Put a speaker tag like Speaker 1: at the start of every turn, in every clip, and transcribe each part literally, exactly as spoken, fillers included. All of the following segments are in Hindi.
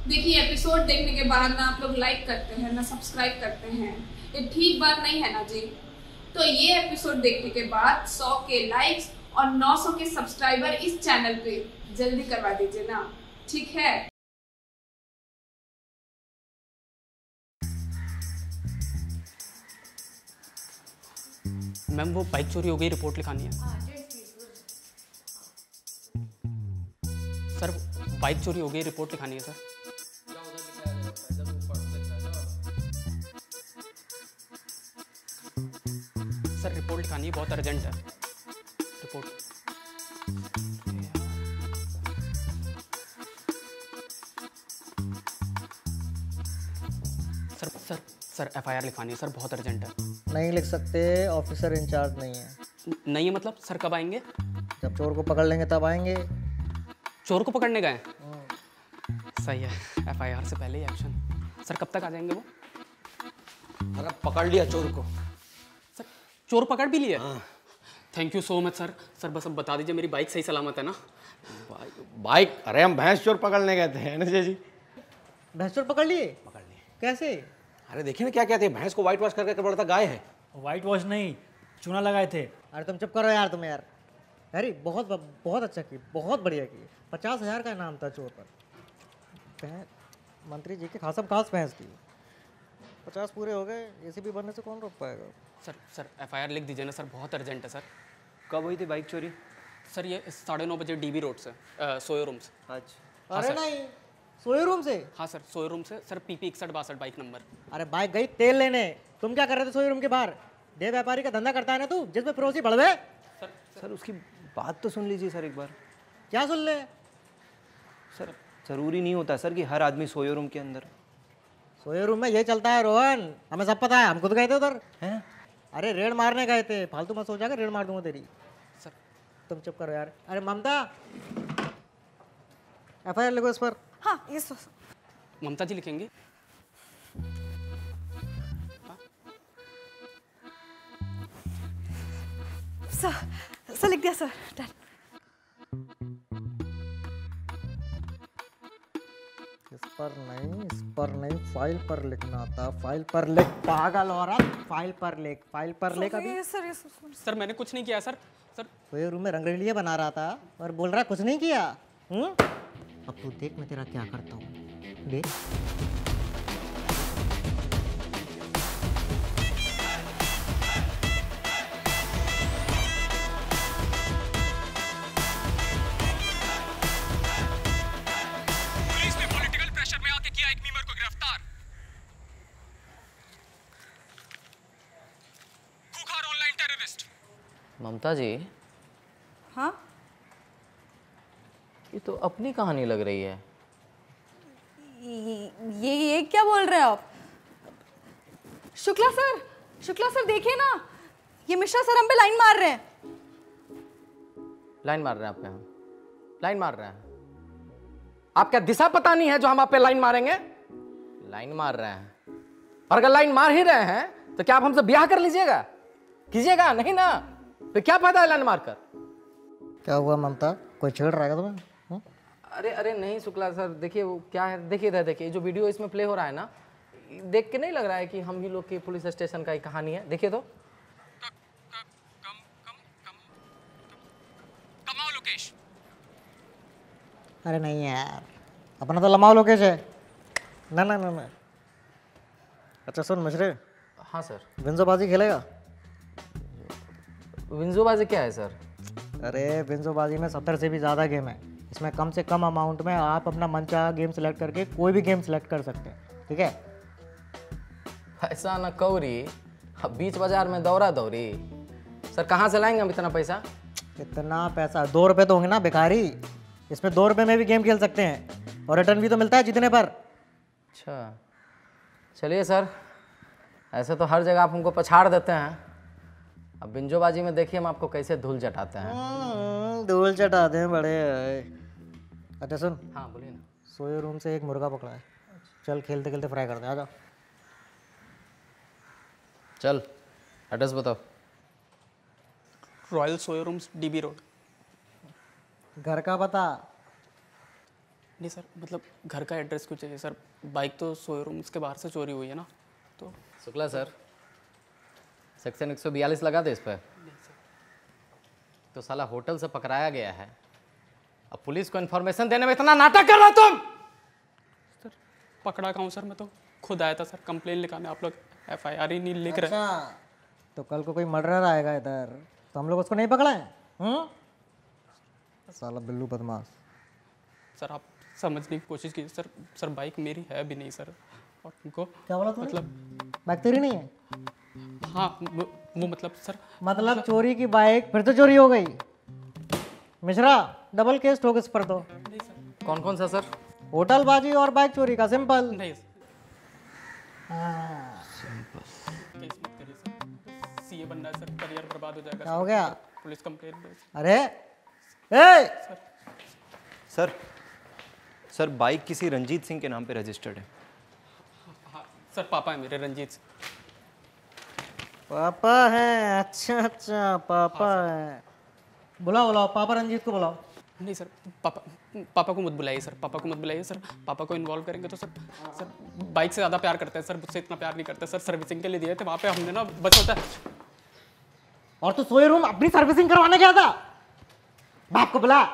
Speaker 1: देखिए एपिसोड देखने के बाद ना आप लोग लाइक करते हैं ना सब्सक्राइब करते हैं, ये ठीक बात नहीं है ना जी। तो ये एपिसोड देखने के बाद सौ के लाइक्स और नौ सौ के सब्सक्राइबर इस चैनल पे जल्दी करवा दीजिए ना, ठीक है।
Speaker 2: मैम वो बाइक चोरी हो गई, रिपोर्ट लिखानी है। सर बाइक चोरी हो गई, रिपोर्ट लिखानी है सर। सर रिपोर्ट लिखानी है, बहुत अर्जेंट है report. Sir sir sir F I R लिखानी है सर, बहुत अर्जेंट है।
Speaker 3: नहीं लिख सकते, ऑफिसर इंचार्ज नहीं है।
Speaker 2: न- नहीं है मतलब सर कब आएंगे?
Speaker 3: जब चोर को पकड़ लेंगे तब आएंगे।
Speaker 2: चोर को पकड़ने गए? सही है, एफ आई आर से पहले ही एक्शन। सर कब तक आ जाएंगे वो?
Speaker 4: अरे पकड़ लिया चोर को।
Speaker 2: सर चोर पकड़ भी लिया? Thank you so much sir. Sir बस अब बता दीजिए मेरी बाइक सही सलामत है ना?
Speaker 4: बाइक? अरे हम भैंस चोर पकड़ने गए थे ना जी।
Speaker 3: भैंस चोर पकड़ लिए?
Speaker 4: पकड़ लिए।
Speaker 3: कैसे?
Speaker 4: अरे देखिए ना क्या कहते हैं, भैंस को व्हाइट वॉश करके बोलता गाय है।
Speaker 5: व्हाइट वॉश नहीं, चूना लगाए थे।
Speaker 3: अरे तुम चुप करो यार, तुम यार। अरे बहुत बहुत अच्छा की, बहुत बढ़िया की। पचास हजार का इनाम था चोर पर। मंत्री जी के खासम खास भैंस थी। पचास पूरे हो गए, एसीपी बनने से कौन रोक पाएगा?
Speaker 2: Sir sir F I R लिख दीजिए ना सर, बहुत अर्जेंट है सर।
Speaker 6: कब हुई थी बाइक चोरी?
Speaker 2: सर ये साढ़े नौ बजे डी बी रोड से, सोयो रूम से।
Speaker 6: अच्छा।
Speaker 3: अरे
Speaker 2: सर।
Speaker 3: नहीं, सोए रूम से?
Speaker 2: हाँ सर सोयो रूम से सर, पी पी इकसठ बासठ बाइक नंबर।
Speaker 3: अरे बाइक गई तेल लेने, तुम क्या कर रहे थे सोए रूम के बाहर? दे व्यापारी का धंधा करता है ना तू, जिसमें पड़ोसी बढ़वे।
Speaker 2: सर
Speaker 6: सर उसकी बात तो सुन लीजिए सर एक बार।
Speaker 3: क्या सुन ले?
Speaker 6: सर ज़रूरी नहीं होता सर कि हर आदमी सोयो रूम के अंदर।
Speaker 3: सोए रूम में ये चलता है रोहन, हमें सब पता है, हम खुद गए थे उधर।
Speaker 6: हैं?
Speaker 3: अरे रेड मारने गए थे, फालतू मत सोचा कि रेड मार दूंगा तेरी।
Speaker 2: सर
Speaker 3: तुम चुप करो यार। अरे ममता, एफ आई आर लिखो इस पर।
Speaker 7: हाँ ये सो
Speaker 2: ममता जी लिखेंगे?
Speaker 7: सर सर लिख दिया सर, डन।
Speaker 3: इस पर नहीं, इस पर नहीं, फाइल पर लिखना था। फाइल पर लिख, पागल औरत। फाइल पर लिख, फाइल पर लिख। अभी
Speaker 7: ये सर ये सर
Speaker 2: सर मैंने कुछ नहीं किया सर। सर
Speaker 3: सोए रूम में रंगरेलियां बना रहा था और बोल रहा कुछ नहीं किया। हम्म? अब तू देख मैं तेरा क्या करता हूँ। देख।
Speaker 2: पुलिस ने पॉलिटिकल प्रेशर में आके किया एक मीमर को गिरफ्तार। खूंखार ऑनलाइन टेररिस्ट।
Speaker 6: ममता जी,
Speaker 7: हाँ
Speaker 6: ये तो अपनी कहानी लग रही है।
Speaker 7: ये ये ये क्या बोल रहे हैं आप? शुक्ला सर, शुक्ला सर देखिए ना, ये मिश्रा सर हम पे लाइन मार रहे हैं।
Speaker 6: लाइन मार रहे हैं आप पे? हम लाइन मार रहे हैं? आप क्या दिशा पता नहीं है जो हम आप पे लाइन मारेंगे? लाइन मार रहे हैं, और अगर लाइन मार ही रहे हैं तो क्या आप हमसे ब्याह कर लीजिएगा? कीजिएगा नहीं ना, तो क्या फायदा है लाइन मारकर?
Speaker 3: क्या हुआ ममता, कोई छेड़ रहा है तुम्हें? हम्म?
Speaker 6: अरे अरे नहीं शुक्ला सर, देखिए वो क्या है, देखिए इधर देखिए, जो वीडियो इसमें प्ले हो रहा है ना, देख के नहीं लग रहा है कि हम ही लोग की पुलिस स्टेशन का ही कहानी है? देखिए तो।
Speaker 2: कमाओ लोकेश।
Speaker 3: अरे नहीं यार, अपना तो लमाओ लोकेश है ना। ना ना ना। अच्छा सुन मिश्रे,
Speaker 6: हाँ सर।
Speaker 3: विंजोबाजी खेलेगा?
Speaker 6: विंजोबाजी क्या है सर?
Speaker 3: अरे विंजोबाजी में सत्तर से भी ज़्यादा गेम है। इसमें कम से कम अमाउंट में आप अपना मनचाहा गेम सेलेक्ट करके कोई भी गेम सेलेक्ट कर सकते हैं, ठीक है?
Speaker 6: ऐसा न कौरी, अब बीच बाजार में दौरा दौरी। सर कहाँ से लाएंगे हम इतना पैसा?
Speaker 3: इतना पैसा? दो रुपये तो होंगे ना भिखारी। इसमें दो रुपये में भी गेम खेल सकते हैं और रिटर्न भी तो मिलता है जीतने पर।
Speaker 6: अच्छा चलिए सर, ऐसे तो हर जगह आप हमको पछाड़ देते हैं। अब बिंजोबाजी में देखिए हम आपको कैसे धूल चटाते हैं।
Speaker 3: धूल चटाते हैं बड़े। अच्छा सुन,
Speaker 6: हाँ बोलिए ना।
Speaker 3: सोए रूम से एक मुर्गा पकड़ा है, चल खेलते खेलते फ्राई करते हैं। आ जाओ।
Speaker 6: चल एड्रेस बताओ।
Speaker 2: रॉयल सोयो रूम्स डी बी रोड।
Speaker 3: घर का पता?
Speaker 2: नहीं सर, मतलब घर का एड्रेस क्यों चाहिए सर? बाइक तो शोरूम के बाहर से चोरी हुई है ना, तो
Speaker 6: शुक्ला सर, सेक्शन एक सौ बयालीस लगा दे इस पर। तो साला होटल से पकड़ाया गया है, अब पुलिस को इन्फॉर्मेशन देने में इतना नाटक कर रहा हो तुम।
Speaker 2: सर पकड़ा कहाँ हूँ सर, मैं तो खुद आया था सर कंप्लेन लिखाने, आप लोग एफ आई आर ही नहीं लिख रहे।
Speaker 3: अच्छा, तो कल को कोई मर्डरर आएगा इधर तो हम लोग उसको नहीं पकड़ाएं? हम्म, साला बिल्लू बदमाश।
Speaker 2: सर आप समझने की कोशिश कीजिए सर, सर बाइक मेरी है भी नहीं सर, और उनको
Speaker 3: क्या बोला तूने?
Speaker 2: मतलब
Speaker 3: बाइक तेरी नहीं है?
Speaker 2: हाँ वो, वो मतलब सर,
Speaker 3: मतलब चोरी की बाइक फिर तो चोरी हो गई। मिश्रा, डबल केस ठोक इस पर तो।
Speaker 2: नहीं सर,
Speaker 6: कौन कौन सा सर?
Speaker 3: होटलबाजी और बाइक चोरी का सिंपल।
Speaker 2: नहीं सर, केस मत करिए सर, सीए बनना है सर, करियर बर्बाद हो जाएगा।
Speaker 3: क्या हो गया?
Speaker 2: पुलिस कंप्लेन दे।
Speaker 3: अरे ए!
Speaker 8: सर सर बाइक किसी रंजीत सिंह के नाम पे रजिस्टर्ड है।
Speaker 2: हाँ सर, पापा है मेरे रंजीत।
Speaker 3: पापा है? अच्छा अच्छा, पापा है। बुलाओ बुलाओ, पापा रंजीत को बुलाओ।
Speaker 2: नहीं सर, पापा पापा को मत बुलाइए सर, पापा को मत बुलाइए सर, पापा को इन्वॉल्व करेंगे तो सर सर बाइक से ज़्यादा प्यार करते हैं सर, मुझसे इतना प्यार नहीं करते सर। सर्विसिंग के लिए दिए थे वहाँ पे हमने ना, बस होता है।
Speaker 3: और तू सोए रूम अपनी सर्विसिंग करवाने गया था? बाप को बुला।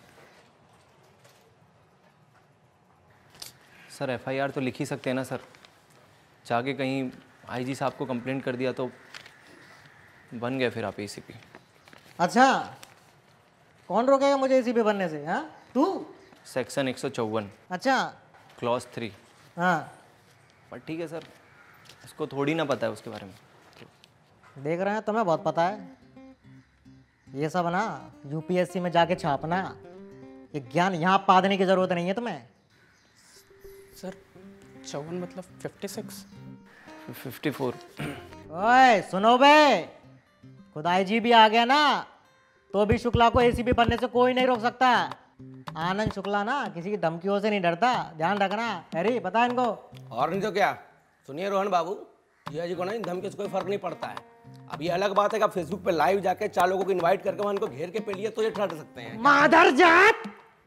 Speaker 8: सर एफआईआर तो लिख ही सकते हैं ना सर, जाके कहीं आईजी साहब को कंप्लेंट कर दिया तो बन गए फिर आप एसीपी।
Speaker 3: अच्छा, कौन रोकेगा मुझे एसीपी बनने से? हाँ तू?
Speaker 8: सेक्शन एक सौ चौवन
Speaker 3: अच्छा
Speaker 8: क्लॉज थ्री।
Speaker 3: हाँ,
Speaker 8: पर ठीक है सर, इसको थोड़ी ना पता है उसके बारे में।
Speaker 3: देख रहे हैं तुम्हें बहुत पता है। ये सब ना यूपीएससी में जाके छापना, ये ज्ञान यहाँ पादने की जरूरत नहीं है तुम्हें।
Speaker 2: सर चौवन मतलब फिफ्टी सिक्स।
Speaker 8: Fifty four.
Speaker 3: ओए सुनो बे, खुद आईजी भी आ गया ना तो भी शुक्ला को एसीपी बनने से कोई नहीं रोक सकता। आनंद शुक्ला ना किसी की धमकियों से नहीं डरता, ध्यान रखना। अरे बता इनको।
Speaker 4: और नहीं तो क्या। सुनिए रोहन बाबू, जिया जी को ना इन धमकी से कोई फर्क नहीं पड़ता है। अब ये अलग बात है कि आप फेसबुक पे लाइव जाके चार लोगों को इनवाइट करके वहां इनको घेर के पे लिए तो ये ठहर सकते हैं।
Speaker 3: मादर जात,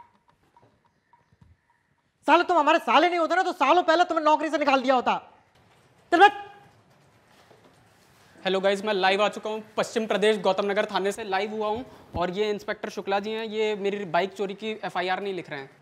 Speaker 3: साले तुम हमारे साले नहीं होते ना तो सालों पहले तुम्हें नौकरी से निकाल दिया होता। चल बैठ।
Speaker 2: हेलो गाइज, मैं लाइव आ चुका हूँ पश्चिम प्रदेश गौतम नगर थाने से लाइव हुआ हूँ, और ये इंस्पेक्टर शुक्ला जी हैं, ये मेरी बाइक चोरी की एफआईआर नहीं लिख रहे हैं।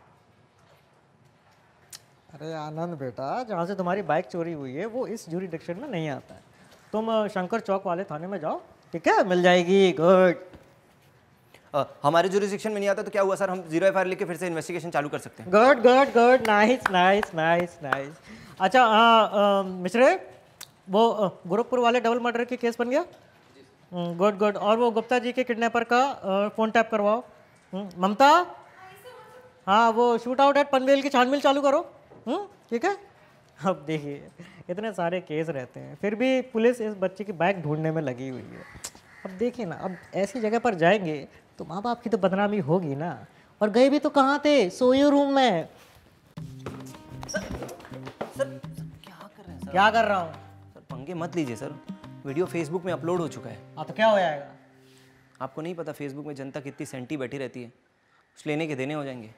Speaker 3: अरे आनंद बेटा, जहाँ से तुम्हारी बाइक चोरी हुई है वो इस ज्यूरिडिक्शन में नहीं आता है। तुम अ, शंकर चौक वाले थाने में जाओ, ठीक है, मिल जाएगी। गुड।
Speaker 8: अ, हमारे जुरिस्डिक्शन में नहीं आता तो क्या हुआ सर, हम जीरो एफआईआर लिख के फिर से इन्वेस्टिगेशन चालू कर सकते हैं।
Speaker 3: Good good good, nice nice nice nice. अच्छा हाँ मिश्रे, वो अ, गोरखपुर वाले डबल मर्डर के केस बन गया? Good good. और वो गुप्ता जी के किडनैपर का अ, फोन टैप करवाओ। हम्म, ममता, हाँ वो शूट आउट एट पनवेल की छानबीन चालू करो। हम्म, ठीक है। अब देखिए इतने सारे केस रहते हैं फिर भी पुलिस इस बच्चे की बाइक ढूंढने में लगी हुई है। अब देखिए ना, अब ऐसी जगह पर जाएंगे तो माँ बाप की तो बदनामी होगी ना। और गए भी तो कहाँ थे? सोए रूम में।
Speaker 8: सर क्या कर रहे हैं सर?
Speaker 3: क्या कर रहा हूँ?
Speaker 8: सर पंगे मत लीजिए सर, वीडियो फेसबुक में अपलोड हो चुका है।
Speaker 3: हाँ तो क्या हो जाएगा?
Speaker 8: आपको नहीं पता फेसबुक में जनता कितनी सेंटी बैठी रहती है, उस लेने के देने हो जाएंगे।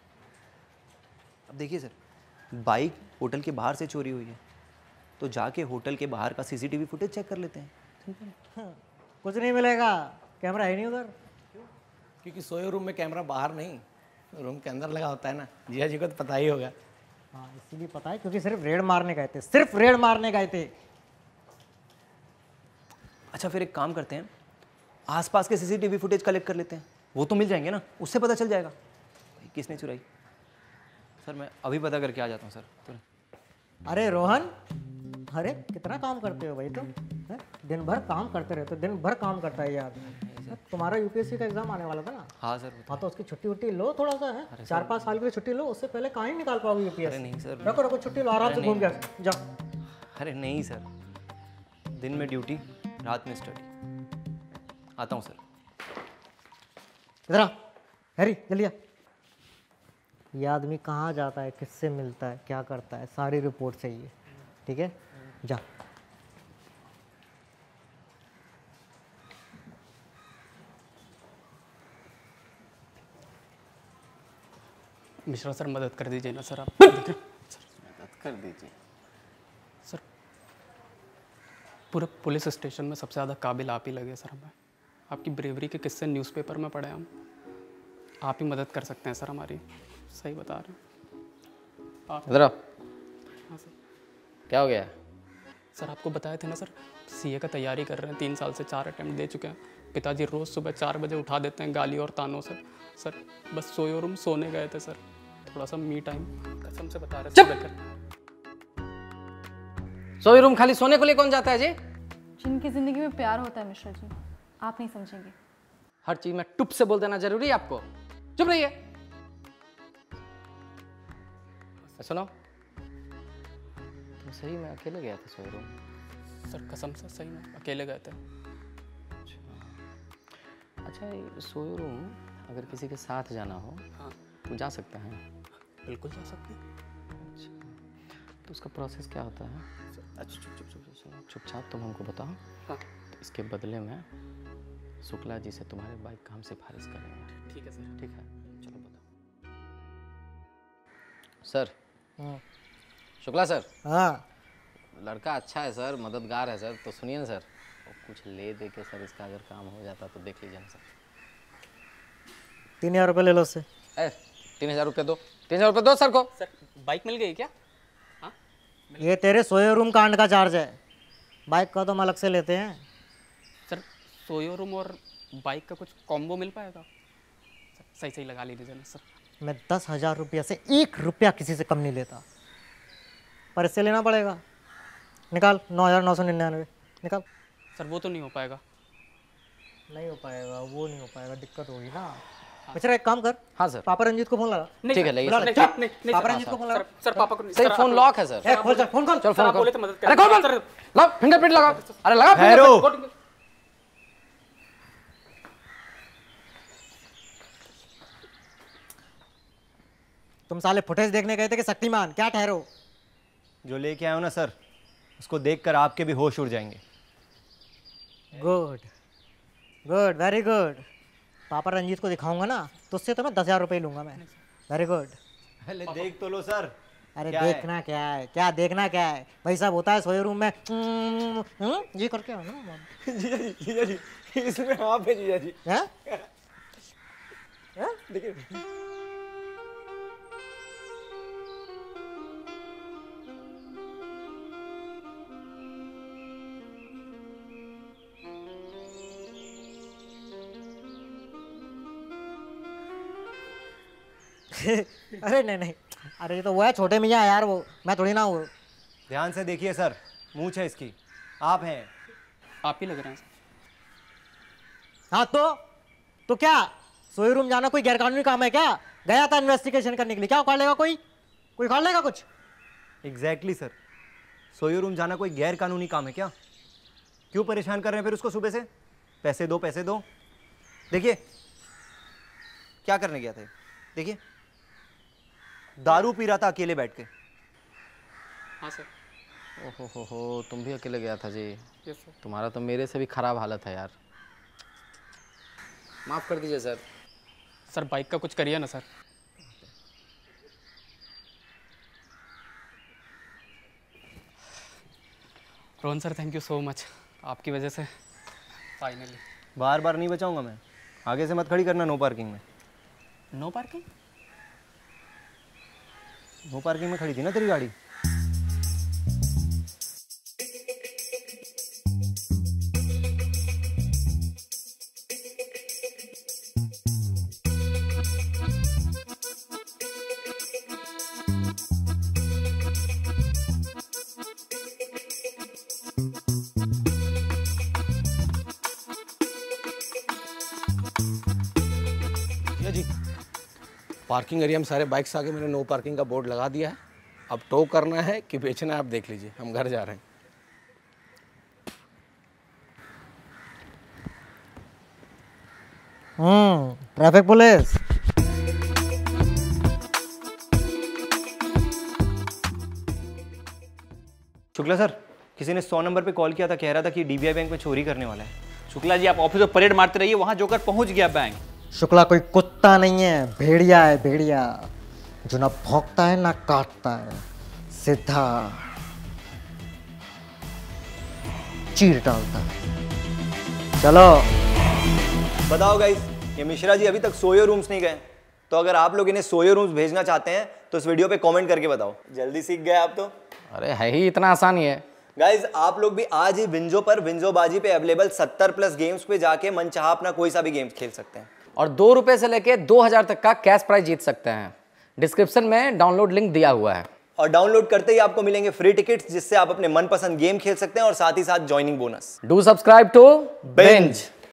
Speaker 8: अब देखिए सर, बाइक होटल के बाहर से चोरी हुई है तो जाके होटल के बाहर का सीसीटीवी फुटेज चेक कर लेते हैं। सिंपल।
Speaker 3: हाँ, कुछ नहीं मिलेगा, कैमरा है नहीं उधर।
Speaker 4: क्योंकि सोए रूम में कैमरा बाहर नहीं, रूम के अंदर लगा होता है ना। जिया जी को तो पता ही होगा।
Speaker 3: हाँ इसीलिए पता है, क्योंकि सिर्फ रेड मारने गए थे, सिर्फ रेड मारने गए थे।
Speaker 8: अच्छा फिर एक काम करते हैं, आसपास के सीसीटीवी फुटेज कलेक्ट कर लेते हैं, वो तो मिल जाएंगे ना, उससे पता चल जाएगा भाई किसने चुराई। सर मैं अभी पता करके आ जाता हूँ सर तुरंत।
Speaker 3: अरे रोहन, अरे कितना काम करते हो भाई तुम, हैं? दिन भर काम करते रहते हो, दिन भर काम करता है ये आदमी। तुम्हारा यूपीएससी का एग्जाम आने वाला था ना?
Speaker 8: हाँ सर।
Speaker 3: हाँ तो उसकी छुट्टी वुट्टी लो थोड़ा सा, है चार पाँच साल के लिए छुट्टी लो, उससे पहले कहाँ ही निकाल पाओगे यूपीएससी।
Speaker 8: अरे नहीं सर।
Speaker 3: रखो रखो छुट्टी लो, आराम से घूम गया जाओ।
Speaker 8: अरे नहीं सर, दिन में ड्यूटी, रात में स्टडी। आता हूँ सर।
Speaker 3: इधर आ हैरी, जल्दी आ। ये आदमी कहाँ जाता है, किससे मिलता है, क्या करता है, सारी रिपोर्ट चाहिए, ठीक है? जा।
Speaker 2: मिश्रा सर मदद कर दीजिए ना सर, आप
Speaker 9: मदद कर दीजिए।
Speaker 2: सर पूरे पुलिस स्टेशन में सबसे ज़्यादा काबिल आप ही लगे सर हमें। आपकी ब्रेवरी के किस्से न्यूज़पेपर में पढ़े हम। आप ही मदद कर सकते हैं सर हमारी, सही बता रहे हैं आप।
Speaker 6: इधर आओ।
Speaker 2: हाँ सर।
Speaker 6: क्या हो गया?
Speaker 2: सर आपको बताए थे ना सर, सीए का तैयारी कर रहे हैं, तीन साल से चार अटेम्प्ट दे चुके हैं। पिताजी रोज़ सुबह चार बजे उठा देते हैं गाली और तानों से। सर बस सोए रूम सोने गए थे सर, थोड़ा सा मी टाइम, कसम से बता रहे
Speaker 6: चुप!
Speaker 2: बेकर।
Speaker 6: सोई रूम खाली सोने को लिए कौन जाता है जी?
Speaker 7: जिनकी जिंदगी में प्यार होता है मिश्रा जी, आप नहीं समझेंगे।
Speaker 6: हर चीज में टुप से बोल देना जरूरी है आपको? चुप रहिए। सुनो, तुम सही में अकेले गया था सोई रूम?
Speaker 2: सर कसम से सही में अकेले गए थे।
Speaker 6: अच्छा, ये सोई रूम अगर किसी के साथ जाना हो
Speaker 2: हाँ
Speaker 6: तो जा सकते हैं?
Speaker 2: बिल्कुल जा सकते हैं।
Speaker 6: अच्छा, तो उसका प्रोसेस क्या होता है? अच्छा चुप चुप चुप चुप चुपचाप तुम हमको बताओ।
Speaker 2: हाँ
Speaker 6: तो इसके बदले में शुक्ला जी से तुम्हारे बाइक का हम सिफारिश करेंगे।
Speaker 2: ठीक है सर।
Speaker 6: ठीक है, चलो बताओ। Sir, Shukla sir.
Speaker 3: हाँ
Speaker 6: लड़का अच्छा है सर, मददगार है सर, तो सुनिए ना सर, कुछ ले दे के सर इसका अगर काम हो जाता तो देख लीजिए ना सर।
Speaker 3: तीन हजार रुपये ले लो उससे।
Speaker 6: ए, तीन हजार रुपये दो, तीन हजार रुपये दो सर को।
Speaker 2: सर बाइक मिल गई क्या? हाँ
Speaker 3: ये तेरे सोए रूम कांड का चार्ज है, बाइक का तो हम अलग से लेते हैं।
Speaker 2: सर सोयो रूम और बाइक का कुछ कॉम्बो मिल पाएगा? सर सही सही लगा लीजिए ना सर।
Speaker 3: मैं दस हजार रुपया से एक रुपया किसी से कम नहीं लेता, पर इससे लेना पड़ेगा। निकाल नौ हजार नौ सौ निन्यानवे निकाल।
Speaker 2: सर वो तो नहीं हो पाएगा।
Speaker 3: नहीं हो पाएगा, वो नहीं हो पाएगा, दिक्कत होगी ना। बेचारा एक काम कर।
Speaker 6: हाँ सर।
Speaker 3: पापा रंजीत को फोन लगा।
Speaker 6: ठीक है,
Speaker 3: बुला ले।
Speaker 2: नहीं, नहीं, नहीं,
Speaker 3: पापा
Speaker 2: सर,
Speaker 3: रंजीत को फोन लगा।
Speaker 2: सर, सर पापा को नहीं,
Speaker 6: सही
Speaker 2: सर,
Speaker 6: फोन
Speaker 2: आप-
Speaker 6: लॉक है सर।
Speaker 3: ए, खोल फोन कर।
Speaker 6: चल
Speaker 2: सर,
Speaker 6: फोन
Speaker 2: आप
Speaker 6: कर।
Speaker 2: बोले तो मदद
Speaker 6: अरे
Speaker 2: करें।
Speaker 6: खोल
Speaker 2: सर,
Speaker 6: लो फिंगरप्रिंट लगा। अरे लगा
Speaker 3: ठहरो।
Speaker 6: fingerprint।
Speaker 3: तुम साले फुटेज देखने गए थे कि शक्तिमान? क्या ठहरो।
Speaker 8: जो लेके आए हो ना सर, उसको देखकर आपके भी होश उड़ जाएंगे।
Speaker 3: Good good, very good. पापा रंजीत को दिखाऊंगा ना तो उससे तो मैं दस हजार रुपये लूंगा मैं। Very good.
Speaker 8: पहले देख तो लो सर।
Speaker 3: अरे
Speaker 8: क्या है?
Speaker 3: देखना क्या है, क्या देखना क्या है भाई साहब? होता है सोए रूम में हम्म, हम्म, ये करके आओ ना।
Speaker 4: जीजा जी, जीजा जी, इसमें आप है जीजा जी।
Speaker 3: हैं?
Speaker 4: देखिए
Speaker 3: अरे नहीं नहीं, अरे ये तो वो है छोटे मियाँ यार, वो मैं थोड़ी ना हूँ।
Speaker 8: ध्यान से देखिए सर, मूंछ है इसकी, आप हैं।
Speaker 2: आप ही लग रहे हैं सर।
Speaker 3: हाँ तो तो क्या सोए रूम जाना कोई गैरकानूनी काम है क्या? गया था इन्वेस्टिगेशन करने के लिए, क्या उखाड़ लेगा कोई? कोई उखाड़ लेगा कुछ?
Speaker 8: एग्जैक्टली सर, सोयो रूम जाना कोई गैर कानूनी काम है क्या? क्यों परेशान कर रहे हैं फिर उसको सुबह से? पैसे दो पैसे दो। देखिए क्या करने गया था, देखिए दारू पी रहा था अकेले बैठ के।
Speaker 2: हाँ सर।
Speaker 6: ओहो हो हो, तुम भी अकेले गया था जी?
Speaker 2: Yes sir.
Speaker 6: तुम्हारा तो मेरे से भी खराब हालत है यार, माफ कर दीजिए सर।
Speaker 2: सर बाइक का कुछ करिए ना sir. Rohan sir thank you so much, आपकी वजह से फाइनली।
Speaker 8: बार बार नहीं बचाऊंगा मैं, आगे से मत खड़ी करना नो पार्किंग में।
Speaker 2: No parking?
Speaker 8: नो पार्किंग में खड़ी थी ना तेरी गाड़ी।
Speaker 4: भैया जी, पार्किंग एरिया में सारे बाइक्स आगे मैंने नो पार्किंग का बोर्ड लगा दिया है। अब टो करना है कि बेचना है आप देख लीजिए, हम घर जा रहे हैं।
Speaker 3: Hmm traffic police.
Speaker 8: Shukla sir, किसी ने सौ नंबर पे कॉल किया था, कह रहा था कि डीबीआई बैंक में चोरी करने वाला है।
Speaker 9: शुक्ला जी आप ऑफिस में परेड मारते रहिए, वहां जोकर पहुंच गया बैंक।
Speaker 3: शुक्ला कोई कुत्ता नहीं है, भेड़िया है भेड़िया। जो ना भौंकता है ना काटता है, सीधा चीर डालता है। चलो।
Speaker 8: बताओ गाइस, ये मिश्रा जी अभी तक सोयो रूम्स नहीं गए, तो अगर आप लोग इन्हें सोयो रूम्स भेजना चाहते हैं तो इस वीडियो पे कमेंट करके बताओ। जल्दी सीख गए आप तो।
Speaker 6: अरे है ही इतना आसान ही है।
Speaker 8: गाइज आप लोग भी आज ही विंजो पर विंजो बाजी पे अवेलेबल सत्तर प्लस गेम्स पे जाके मनचाहा अपना कोई सा भी गेम्स खेल सकते हैं
Speaker 6: और दो रुपए से लेके दो हजार तक का कैश प्राइज जीत सकते हैं। डिस्क्रिप्शन में डाउनलोड लिंक दिया हुआ है
Speaker 8: और डाउनलोड करते ही आपको मिलेंगे फ्री टिकट्स, जिससे आप अपने मनपसंद गेम खेल सकते हैं और साथ ही साथ joining bonus.
Speaker 6: Do subscribe to binge.